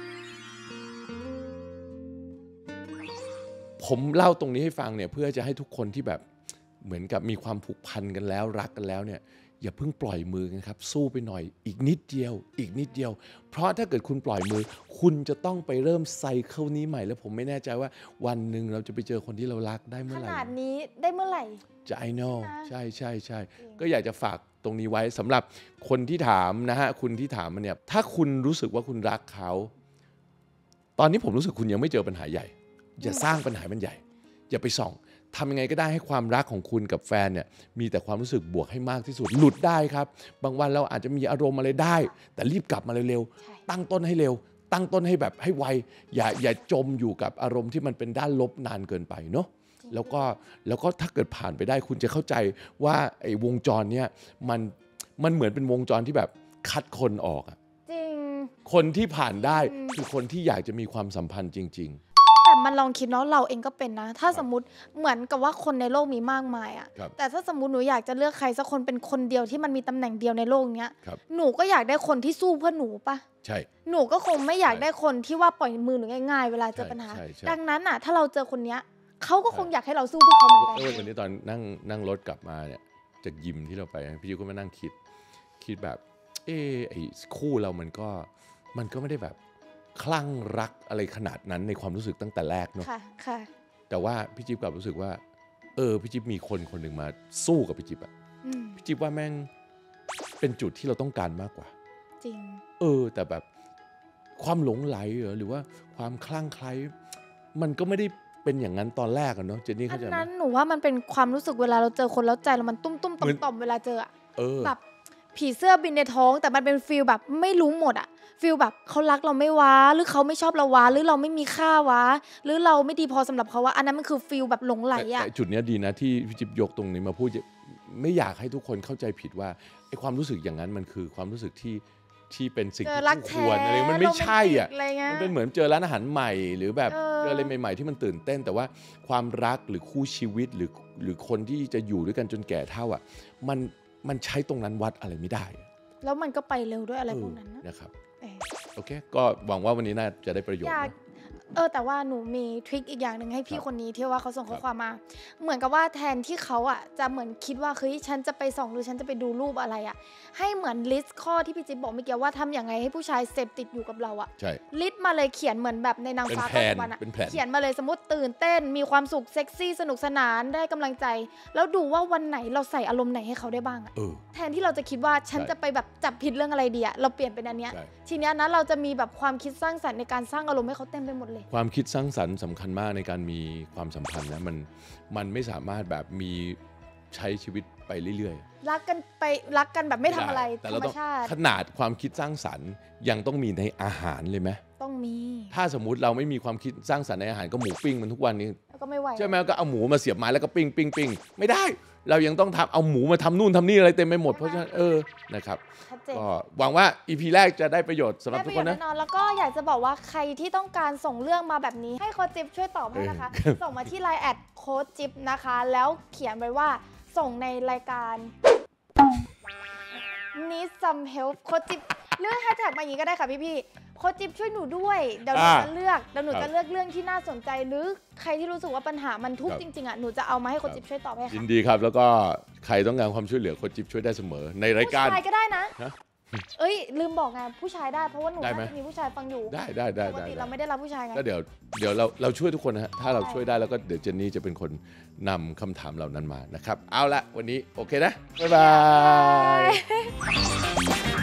ผมเล่าตรงนี้ให้ฟังเนี่ยเพื่อจะให้ทุกคนที่แบบเหมือนกับมีความผูกพันกันแล้วรักกันแล้วเนี่ยอย่าเพิ่งปล่อยมือกันครับสู้ไปหน่อยอีกนิดเดียวอีกนิดเดียวเพราะถ้าเกิดคุณปล่อยมือคุณจะต้องไปเริ่มไซเคิลนี้ใหม่แล้วผมไม่แน่ใจว่าวันหนึ่งเราจะไปเจอคนที่เรารักได้เมื่อไหร่ขนาดนี้ได้เมื่อไหร่จะ I know ใช่ใช่ใช่ก็อยากจะฝากตรงนี้ไว้สำหรับคนที่ถามนะฮะคุณที่ถามมาเนี่ยถ้าคุณรู้สึกว่าคุณรักเขาตอนนี้ผมรู้สึกคุณยังไม่เจอปัญหาใหญ่อย่าสร้างปัญหามันใหญ่อย่าไปส่องทำยังไงก็ได้ให้ความรักของคุณกับแฟนเนี่ยมีแต่ความรู้สึกบวกให้มากที่สุดหลุดได้ครับบางวันเราอาจจะมีอารมณ์อะไรได้แต่รีบกลับมาเร็วๆตั้งต้นให้เร็วตั้งต้นให้แบบให้ไวอย่าอย่าจมอยู่กับอารมณ์ที่มันเป็นด้านลบนานเกินไปเนาะแล้วก็แล้วก็ถ้าเกิดผ่านไปได้คุณจะเข้าใจว่าไอ้วงจรเนี่ยมันมันเหมือนเป็นวงจรที่แบบคัดคนออกอะจริงคนที่ผ่านได้คือคนที่อยากจะมีความสัมพันธ์จริงๆแต่มันลองคิดเนาะเราเองก็เป็นนะถ้าสมมติเหมือนกับว่าคนในโลกมีมากมายอะแต่ถ้าสมมติหนูอยากจะเลือกใครสักคนเป็นคนเดียวที่มันมีตำแหน่งเดียวในโลกเนี้ยหนูก็อยากได้คนที่สู้เพื่อหนูปะใช่หนูก็คงไม่อยากได้คนที่ว่าปล่อยมือหนูง่ายๆเวลาเจอปัญหาดังนั้นอะถ้าเราเจอคนเนี้ยเขาก็คงอยากให้เราสู้เพื่อเขาเหมือนกันวันนี้ตอนนั่งนั่งรถกลับมาเนี่ยจากยิมที่เราไปพี่ยูก็มานั่งคิดคิดแบบเออไอ้คู่เรามันก็มันก็ไม่ได้แบบคลั่งรักอะไรขนาดนั้นในความรู้สึกตั้งแต่แรกเนาะค่ะค่ะแต่ว่าพี่จิ๊บกลับรู้สึกว่าเออพี่จิ๊บมีคนคนหนึ่งมาสู้กับพี่จิ๊บอะพี่จิ๊บว่าแม่งเป็นจุดที่เราต้องการมากกว่าจริงเออแต่แบบความหลงไหลหรือว่าความคลั่งไคล้มันก็ไม่ได้เป็นอย่างนั้นตอนแรกอะเนาะเจนนี่เข้าใจไหมนั้นหนูว่ามันเป็นความรู้สึกเวลาเราเจอคนแล้วใจเรามันตุ้มตุ้มต่อมต่อมเวลาเจออะแบบผีเสื้อบินในท้องแต่มันเป็นฟีลแบบไม่รู้หมดอะฟีลแบบเขารักเราไม่วะหรือเขาไม่ชอบเราวะหรือเราไม่มีค่าวะหรือเราไม่ดีพอสำหรับเขาวะอันนั้นมันคือฟีลแบบหลงไหลอะจุดนี้ดีนะที่พี่จิ๊บยกตรงนี้มาพูดไม่อยากให้ทุกคนเข้าใจผิดว่าไอ้ความรู้สึกอย่างนั้นมันคือความรู้สึกที่ที่เป็นสิ่งที่ควรอะไรมันไม่ใช่อ่ะมันเป็นเหมือนเจอร้านอาหารใหม่หรือแบบเจออะไรใหม่ๆที่มันตื่นเต้นแต่ว่าความรักหรือคู่ชีวิตหรือหรือคนที่จะอยู่ด้วยกันจนแก่เฒ่าอ่ะมันมันใช้ตรงนั้นวัดอะไรไม่ได้แล้วมันก็ไปเร็วด้วยอะไรพวกนั้นนะครับโอเคก็หวังว่าวันนี้น่าจะได้ประโยชน์เออแต่ว่าหนูมีทริคอีกอย่างหนึ่งให้พี่คนนี้ที่ว่าเขาส่งข้อความมาเหมือนกับว่าแทนที่เขาอ่ะจะเหมือนคิดว่าเฮ้ยฉันจะไปส่องหรือฉันจะไปดูรูปอะไรอ่ะให้เหมือนลิสต์ข้อที่พี่จิ๊บบอกเมื่อกี้ว่าทำอย่างไรให้ผู้ชายเสพติดอยู่กับเราอ่ะลิสต์มาเลยเขียนเหมือนแบบในนางฟ้าตะวันอ่ะเขียนมาเลยสมมติตื่นเต้นมีความสุขเซ็กซี่สนุกสนานได้กำลังใจแล้วดูว่าวันไหนเราใส่อารมณ์ไหนให้เขาได้บ้างอ่ะแทนที่เราจะคิดว่าฉันจะไปแบบจับผิดเรื่องอะไรดีอ่ะเราเปลี่ยนเป็นอันเนี้ยทีเนี้ยนะเราจะมีแบบความคิดสร้างสรรค์ในการสร้างอารมณ์ให้เขาเต็มไปหมดเลยความคิดสร้างสรรค์สำคัญมากในการมีความสัมพันธ์นะมันมันไม่สามารถแบบมีใช้ชีวิตไปเรื่อยๆรักกันไปรักกันแบบไม่ทำอะไรธรรมชาติขนาดความคิดสร้างสรรค์ยังต้องมีในอาหารเลยไหมต้องมีถ้าสมมุติเราไม่มีความคิดสร้างสรรค์ในอาหารก็หมูปิ้งมันทุกวันนี้ก็ไม่ไหวใช่ไหมก็เอาหมูมาเสียบไม้แล้วก็ปิ้งปิ้งปิ้งไม่ได้เรายังต้องทำเอาหมูมาทำนู่นทำนี่อะไรเต็มไปหมดเพราะฉะนั้นเออนะครับก็หวังว่า อี พี แรกจะได้ประโยชน์สำหรับทุกคนนะแน่นอนแล้วก็อยากจะบอกว่าใครที่ต้องการส่งเรื่องมาแบบนี้ให้โค้ชจิ๊บช่วยตอบให้นะคะส่งมาที่ ไลน์ แอดโค้ชจิ๊บนะคะแล้วเขียนไว้ว่าส่งในรายการ Need some help โค้ชจิ๊บเลือกแฮชแท็กมาอย่างนี้ก็ได้ค่ะพี่ๆโค้ชจิ๊บช่วยหนูด้วยเดี๋ยวหนูจะเลือกเดี๋ยวหนูจะเลือกเรื่องที่น่าสนใจหรือใครที่รู้สึกว่าปัญหามันทุกข์จริงๆอ่ะหนูจะเอามาให้โค้ชจิ๊บช่วยตอบให้ค่ะยินดีครับแล้วก็ใครต้องการความช่วยเหลือโค้ชจิ๊บช่วยได้เสมอในรายการผู้ชายก็ได้นะเอ้ยลืมบอกไงผู้ชายได้เพราะว่าหนูได้ไหมน่าจะมีผู้ชายฟังอยู่ได้ได้ได้ปกได้ติได้เราไม่ได้รับผู้ชายไงก็เดี๋ยวเดี๋ยวเราเราช่วยทุกคนนะฮะถ้าเราได้ช่วยได้แล้วก็เดี๋ยวเจนนี่จะเป็นคนนำคำถามเหล่านั้นมานะครับเอาละวันนี้โอเคนะบ๊ายบาย